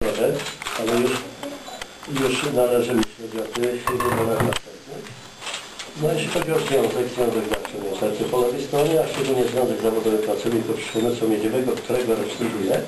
trochę, ale już należy myśleć o tych wyborach następnych. No jeśli chodzi o związek zawsze miał serce po lewej stronie, a szczególnie Związek Zawodowy Pracowników Przemysłu Miedziowego, którego reprezentuję,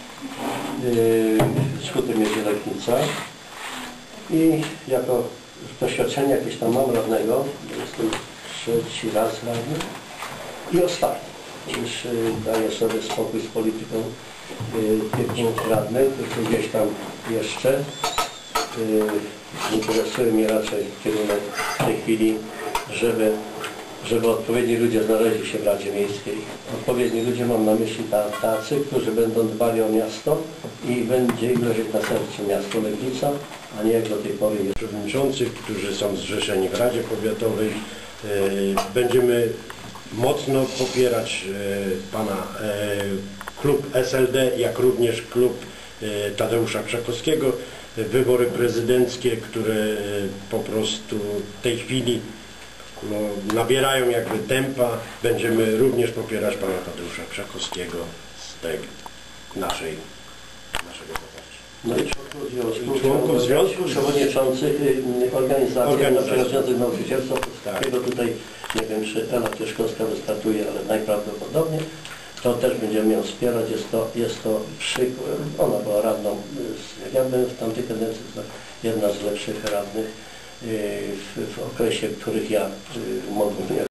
z Huty Miedzi Legnica. I jako doświadczenie jakieś tam mam radnego, jestem trzeci raz radny i ostatni, już daję sobie spokój z polityką tych radnych, tylko gdzieś tam jeszcze interesuje mnie raczej kierunek w tej chwili, żeby odpowiedni ludzie znaleźli się w Radzie Miejskiej. Odpowiedni ludzie mam na myśli tacy, którzy będą dbali o miasto i będzie im leżeć na sercu miasto Legnica, a nie jak do tej pory jest. Przewodniczących, którzy są zrzeszeni w Radzie Powiatowej, będziemy mocno popierać pana klub SLD, jak również klub Tadeusza Krzakowskiego. Wybory prezydenckie, które po prostu w tej chwili nabierają jakby tempa, będziemy również popierać pana Tadeusza Krzakowskiego z tej naszego poparcia. No i członków związku, przewodniczących organizacji, Związek Nauczycielstwa Polskiego, tutaj nie wiem, czy Ela Kieszkowska wystartuje, ale najprawdopodobniej to też będziemy ją wspierać. Jest to przykład, ona była radną, ja byłem w tamtej kadencji jedna z lepszych radnych w okresie, w których ja mogłem